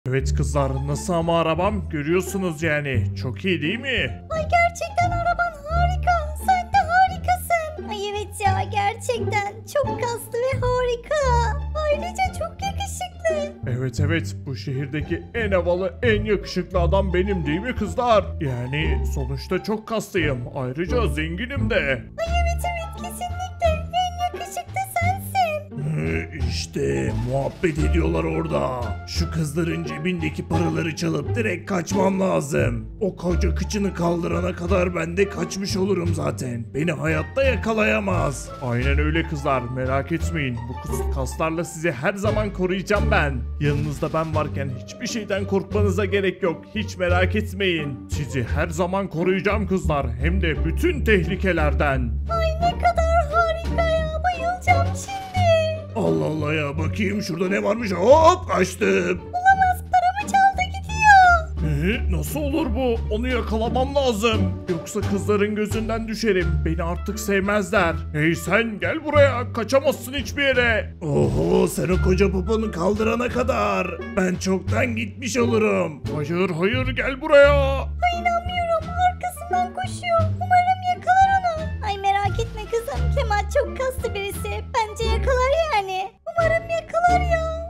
Evet kızlar, nasıl ama arabam? Görüyorsunuz yani. Çok iyi değil mi? Ay gerçekten araban harika. Sen de harikasın. Ay evet ya gerçekten çok kaslı ve harika. Ayrıca çok yakışıklı. Evet, bu şehirdeki en havalı, en yakışıklı adam benim değil mi kızlar? Yani sonuçta çok kaslıyım. Ayrıca zenginim de. Ay evet kesinlikle. En yakışıklı sensin. İşte muhabbet ediyorlar orada. Şu kızların cebindeki paraları çalıp direkt kaçmam lazım. O koca kıçını kaldırana kadar ben de kaçmış olurum zaten. Beni hayatta yakalayamaz. Aynen öyle kızlar, merak etmeyin. Bu kaslarla sizi her zaman koruyacağım ben. Yanınızda ben varken hiçbir şeyden korkmanıza gerek yok. Hiç merak etmeyin. Sizi her zaman koruyacağım kızlar. Hem de bütün tehlikelerden. Ay ne kadar harika ya. Bayılacağım şimdi. Allah Allah ya, bakayım şurada ne varmış. Hop, kaçtım. Olamaz, paramı çaldı gidiyor. Nasıl olur bu? Onu yakalamam lazım. Yoksa kızların gözünden düşerim. Beni artık sevmezler. Hey sen, gel buraya. Kaçamazsın hiçbir yere. Oho, sen o koca poponu kaldırana kadar ben çoktan gitmiş olurum. Hayır, gel buraya. Ay inanmıyorum, arkasından koşuyor. Umarım yakalar onu. Ay merak etme kızım, Kemal çok kaslı birisi. Bence yakalar yani. Umarım yakalar ya.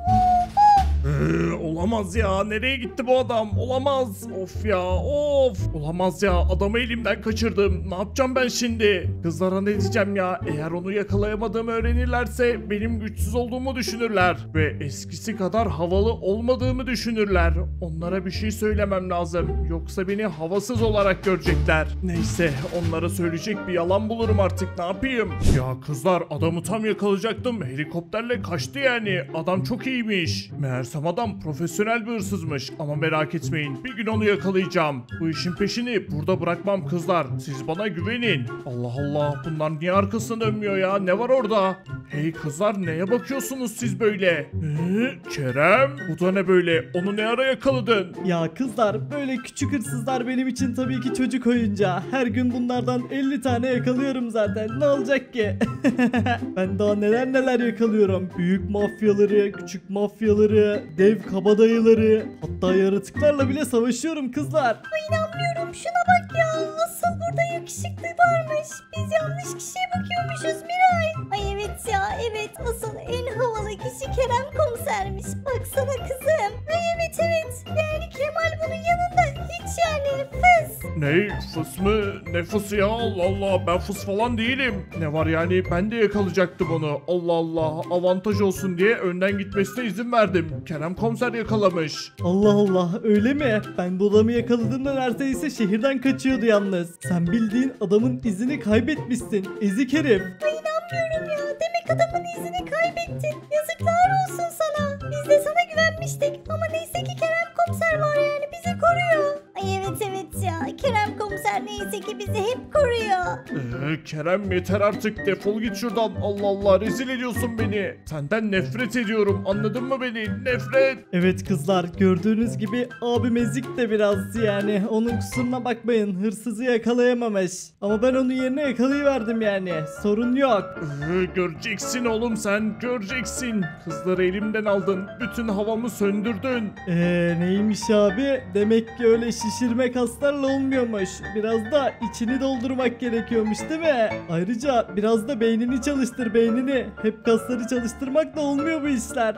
Olamaz ya, nereye gitti bu adam? Olamaz. Of ya, of. Olamaz ya, adamı elimden kaçırdım. Ne yapacağım ben şimdi? Kızlara ne diyeceğim ya? Eğer onu yakalayamadığımı öğrenirlerse benim güçsüz olduğumu düşünürler. Ve eskisi kadar havalı olmadığımı düşünürler. Onlara bir şey söylemem lazım. Yoksa beni havasız olarak görecekler. Neyse, onlara söyleyecek bir yalan bulurum artık, ne yapayım? Ya kızlar, adamı tam yakalayacaktım. Helikopterle kaçtı yani. Adam çok iyiymiş. Meğersem adam profesyonel bir hırsızmış. Ama merak etmeyin, bir gün onu yakalayacağım. Bu işin peşini burada bırakmam kızlar. Siz bana güvenin. Allah Allah, bunlar niye arkasına dönmüyor ya? Ne var orada? Hey kızlar, neye bakıyorsunuz siz böyle? Kerem, bu da ne böyle? Onu ne ara yakaladın? Ya kızlar, böyle küçük hırsızlar benim için tabii ki çocuk oyuncağı. Her gün bunlardan 50 tane yakalıyorum zaten. Ne olacak ki? Ben daha neler yakalıyorum. Büyük mafyaları, küçük mafyaları, dev kabadayıları, hatta yaratıklarla bile savaşıyorum kızlar. Ay inanmıyorum, şuna bak ya. Asıl burada yakışıklı varmış. Biz yanlış kişiye bakıyormuşuz Miray. Ay evet ya, evet. Asıl en havalı kişi Kerem komisermiş. Baksana kızım. Ay evet. Yani Kemal bunun yanında hiç yani fıs. Ne? Fıs mı? Ne fısı ya? Allah Allah, ben fıs falan değilim. Ne var yani, ben de yakalayacaktım onu. Allah Allah, avantaj olsun diye önden gitmesine izin verdim. Kerem komiser yakalamış. Allah Allah, öyle mi? Ben bu adamı yakaladığımda neredeyse şehirden kaçıyordu yalnız. Sen bildiğin adamın izini kaybetmişsin. Ezik herif. Ay inanmıyorum ya. Demek adamın izini kaybettin. Yazıklar olsun sana. Biz de sana güvenmiştik. Ama neyse ki Kerem komiser var yani bizi koruyor. Ay evet ya. Kerem komiser neyse ki bizi hep koruyor. Kerem, yeter artık, defol git şuradan. Allah Allah, rezil ediyorsun beni. Senden nefret ediyorum, anladın mı beni? Nefret. Evet kızlar, gördüğünüz gibi abim ezik de biraz, yani onun kusuruna bakmayın, hırsızı yakalayamamış. Ama ben onun yerine yakalayıverdim yani, sorun yok. Göreceksin oğlum, sen göreceksin. Kızları elimden aldın, bütün havamı söndürdün. Neymiş abi? Demek ki öyle şişirme kaslarla olmuyormuş. Biraz da içini doldurmak gerekiyormuş değil mi? Ayrıca biraz da beynini çalıştır, beynini. Hep kasları çalıştırmakla olmuyor bu işler.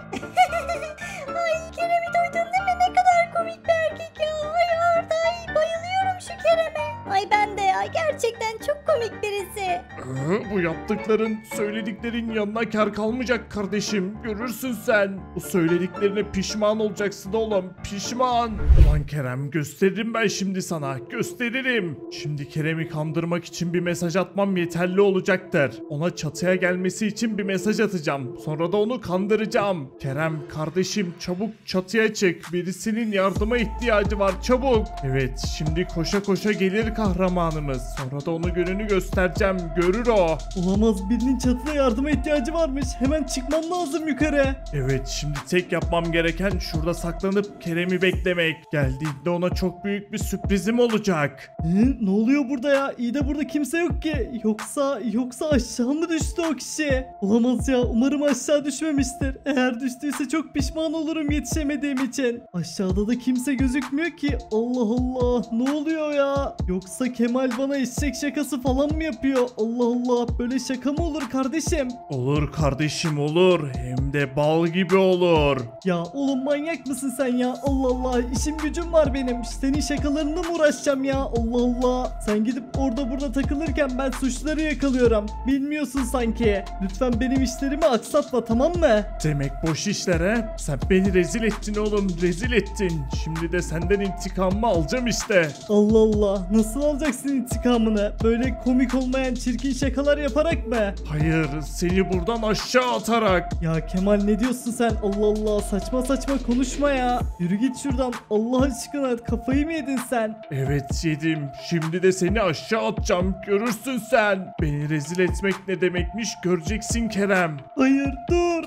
Ay Kerem'i duydun değil mi? Ne kadar komik bir erkek ya. Ay Arda, ay bayılıyorum şu Kerem'e. Ay ben de ya, gerçekten çok komik birisi. Bu yaptıkların, söylediklerin yanına kar kalmayacak kardeşim. Görürsün sen. Bu söylediklerine pişman olacaksın oğlum. Pişman. Ulan Kerem, gösteririm ben şimdi sana. Gösteririm. Şimdi Kerem'i kandırmak için bir mesaj atmam yeterli olacaktır. Ona çatıya gelmesi için bir mesaj atacağım. Sonra da onu kandıracağım. Kerem kardeşim, çabuk çatıya çık. Birisinin yardıma ihtiyacı var, çabuk. Evet, şimdi koşa koşa gelir kahramanımız. Sonra da onu gününü göstereceğim. edeceğim. Görür o. Olamaz, birinin çatıda yardıma ihtiyacı varmış. Hemen çıkmam lazım yukarı. Evet, şimdi tek yapmam gereken şurada saklanıp Kerem'i beklemek. Geldiğinde ona çok büyük bir sürprizim olacak. Ne oluyor burada ya? İyi de burada kimse yok ki. Yoksa aşağı mı düştü o kişi? Olamaz ya, umarım aşağı düşmemiştir. Eğer düştüyse çok pişman olurum yetişemediğim için. Aşağıda da kimse gözükmüyor ki. Allah Allah, ne oluyor ya? Yoksa Kemal bana eşek şakası falan mı yapıyor? Allah Allah, böyle şaka mı olur kardeşim? Olur kardeşim, olur. Hem de bal gibi olur. Ya oğlum, manyak mısın sen ya? Allah Allah, işim gücüm var benim. Senin şakalarınla mı uğraşacağım ya? Allah Allah. Sen gidip orada burada takılırken ben suçları yakalıyorum. Bilmiyorsun sanki. Lütfen benim işlerimi aksatma, tamam mı? Demek boş işlere. Sen beni rezil ettin oğlum, rezil ettin. Şimdi de senden intikamımı alacağım işte. Allah Allah, nasıl alacaksın intikamını? Böyle komik olmayan çirkin şakalar yaparak mı? Hayır, seni buradan aşağı atarak. Ya Kemal, ne diyorsun sen? Allah Allah, saçma saçma konuşma ya. Yürü git şuradan, Allah aşkına, kafayı mı yedin sen? Evet, yedim. Şimdi de seni aşağı atacağım. Görürsün sen. Beni rezil etmek ne demekmiş göreceksin Kerem. Hayır, dur,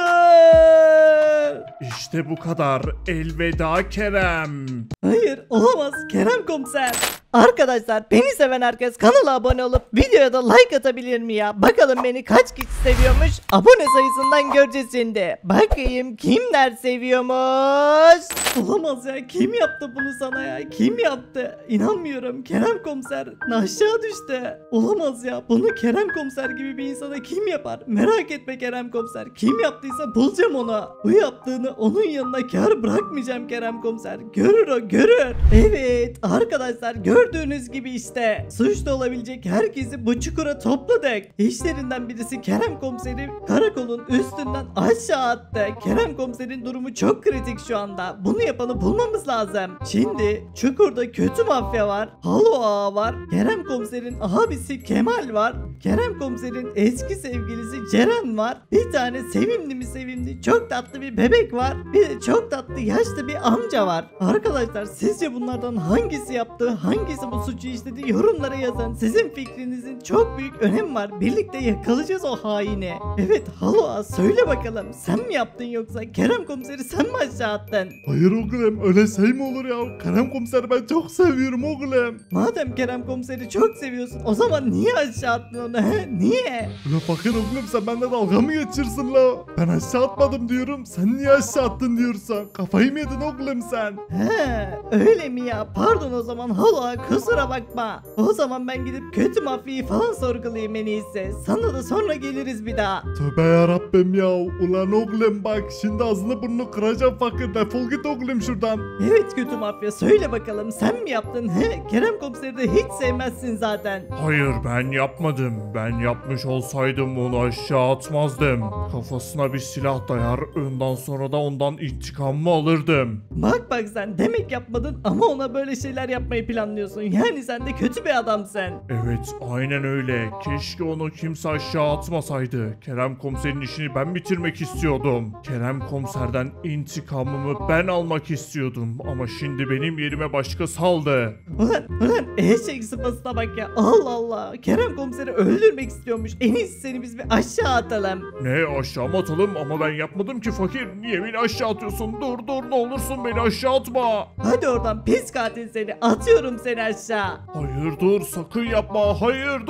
hayır. İşte bu kadar. Elveda Kerem. Hayır, olamaz Kerem komiser. Arkadaşlar, beni seven herkes kanala abone olup videoya da like atabilir mi ya? Bakalım beni kaç kişi seviyormuş? Abone sayısından göreceğiz şimdi. Bakayım kimler seviyormuş? Olamaz ya, kim yaptı bunu sana ya? Kim yaptı? İnanmıyorum, Kerem komiser aşağı düştü. Olamaz ya, bunu Kerem komiser gibi bir insana kim yapar? Merak etme Kerem komiser, kim yaptıysa bulacağım onu. Bu yaptığını onun yanına kâr bırakmayacağım Kerem komiser. Görür o, görür. Evet arkadaşlar, gördüğünüz gibi işte suçlu olabilecek herkesi bu çukura topladık. İşlerinden birisi Kerem komiseri karakolun üstünden aşağı attı. Kerem komiserin durumu çok kritik şu anda. Bunu yapanı bulmamız lazım. Şimdi çukurda kötü mafya var. Halo Ağa var. Kerem komiserin abisi Kemal var. Kerem komiserin eski sevgilisi Ceren var. Bir tane sevimli çok tatlı bir bebek var. Bir de çok tatlı yaşlı bir amca var. Arkadaşlar, sizce bunlardan hangisi yaptı? Hangisi bu suçu işledi? Yorumlara yazın. Sizin fikrinizin çok büyük önemi var. Birlikte yakalayacağız o haini. Evet Halo Ağa, söyle bakalım. Sen mi yaptın yoksa Kerem komiseri sen mi aşağı attın? Hayır oğlum, öyle şey mi olur ya? Kerem komiser ben çok seviyorum oğlum. Madem Kerem komiseri çok seviyorsun, o zaman niye aşağı attın onu? He? Niye? Ulan fakir oğlum, sen bende dalga mı geçirsin la? Ben aşağı atmadım diyorum. Sen niye aşağı attın diyorsan? Kafayı mı yedin oğlum sen? He, öyle mi ya? Pardon o zaman Halo Ağa, kusura bakma. O zaman ben gidip kötü mafyayı falan sorgulayayım en iyisi. Sana da sonra geliriz bir daha. Tövbe yarabbim ya. Ulan oğlum bak, şimdi ağzını burnunu kıracağım fakir. Defol git oğlum şuradan. Evet kötü mafya, söyle bakalım, sen mi yaptın? He? Kerem komiseri de hiç sevmezsin zaten. Hayır, ben yapmadım. Ben yapmış olsaydım onu aşağı atmazdım. Kafasına bir silah dayar, ondan sonra da ondan intikamımı alırdım. Bak sen, demek yapmadın ama ona böyle şeyler yapmayı planlıyorsun. Yani sen de kötü bir adamsın. Evet, aynen öyle. Keşke onu kimse aşağı atmasaydı. Kerem komiserin işini ben bitirmek istiyordum. Kerem komiserden intikamımı ben almak istiyordum. Ama şimdi benim yerime başkası aldı. Ulan eşek sıpasına bak ya. Allah Allah. Kerem komiseri öldürmek istiyormuş. En iyisi seni biz bir aşağı atalım. Ne, aşağı mı atalım? Ama ben yapmadım ki fakir. Niye beni aşağı atıyorsun? Dur ne olursun, beni aşağı atma. Hadi oradan pis katil seni. Atıyorum seni aşağı. Hayır dur, sakın yapma. Hayır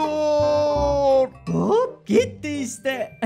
dur. Hop gitti işte.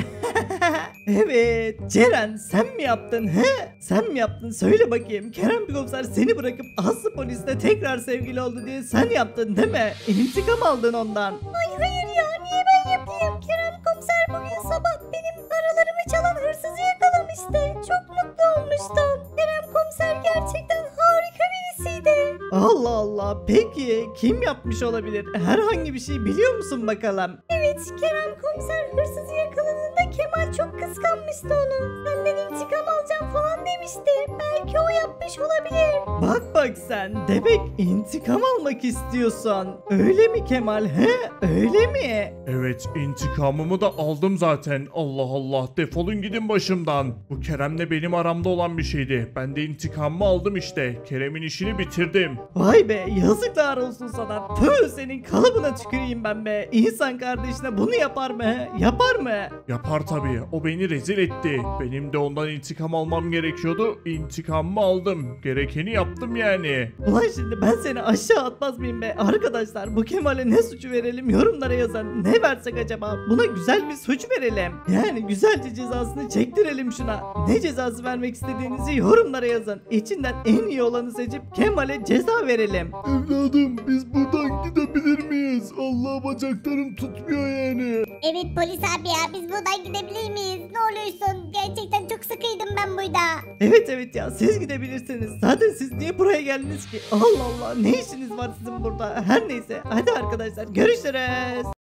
Evet Ceren, sen mi yaptın he? Sen mi yaptın? Söyle bakayım. Kerem komiser seni bırakıp Aslı polisle tekrar sevgili oldu diye sen yaptın değil mi? İntikam aldın ondan. Ay hayır ya, niye ben yapayım? Kerem komiser bugün sabah benim paralarımı çalan hırsızı yakalamıştı. Çok mutlu olmuştum. Kerem komiser gerçekten harika birisiydi. Allah Allah. Peki kim yapmış olabilir? Herhangi bir şey biliyor musun bakalım? Evet, Kerem komiser hırsızı yakaladığında Kemal çok kıskanmıştı onu. Senden intikam alacağım falan demişti. Belki o yapmış olabilir. Bak bak sen. Demek intikam almak istiyorsun. Öyle mi Kemal? He? Öyle mi? Evet, intikamımı da aldım zaten. Allah Allah, defolun gidin başımdan. Bu Kerem'le benim aramda olan bir şeydi. Ben de intikamımı aldım işte. Kerem'in işini bitirdim. Vay be, yazıklar olsun sana. Tüh, senin kalıbına tüküreyim ben be. İnsan kardeşine bunu yapar mı? He? Yapar mı? Yapar tabii. O beni rezil etti. Benim de ondan intikam almam gerekiyordu. İntikamımı aldım. Gerekeni yaptım yani. Ulan şimdi ben seni aşağı atmaz mıyım be? Arkadaşlar, bu Kemal'e ne suçu verelim? Yorumlara yazın. Ne versek acaba? Buna güzel bir suç verelim. Yani güzelce cezasını çektirelim şuna. Ne cezası vermek istediğinizi yorumlara yazın. İçinden en iyi olanı seçip Kemal'e ceza verelim. Evladım, biz buradan gidebilir miyiz? Allah, bacaklarım tutmuyor yani. Evet polis abi ya, biz buradan gidebilir miyiz? Ne oluyorsun? Gerçekten çok sıkıydım ben burada. Evet ya, siz gidebilirsiniz. Zaten siz niye buraya geldiniz ki? Allah Allah, ne işiniz var sizin burada? Her neyse, hadi arkadaşlar, görüşürüz.